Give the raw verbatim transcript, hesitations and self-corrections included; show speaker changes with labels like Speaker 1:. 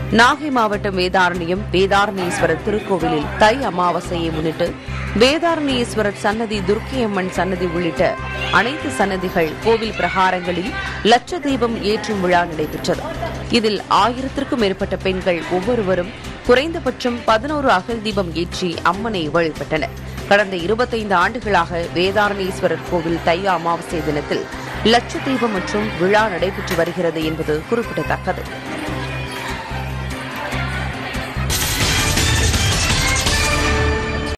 Speaker 1: நாகை மாவட்டம் வேதாரண்யம் வேதாரண்யேஸ்வரர் திருக்கோவிலில் தை அமாவாசையை முன்னிட்டு வேதாரண்யேஸ்வரர் சன்னதி, துர்க்கையம்மன் சன்னதி உள்ளிட்ட அனைத்து சன்னதிகள் கோவில் பிரகாரங்களில் லட்ச தீபம் ஏற்றும் விழா நடைபெற்றது. இதில் ஆயிரத்திற்கும் மேற்பட்ட பெண்கள் ஒவ்வொருவரும் குறைந்தபட்சம் பதினோரு அகல் தீபம் ஏற்றி அம்மனை வழிபட்டனர். கடந்த இருபத்தைந்து ஆண்டுகளாக வேதாரண்யேஸ்வரர் கோவில் தை அமாவாசை தினத்தில் லட்ச தீபம் மற்றும் விழா நடைபெற்று வருகிறது என்பது குறிப்பிடத்தக்கது.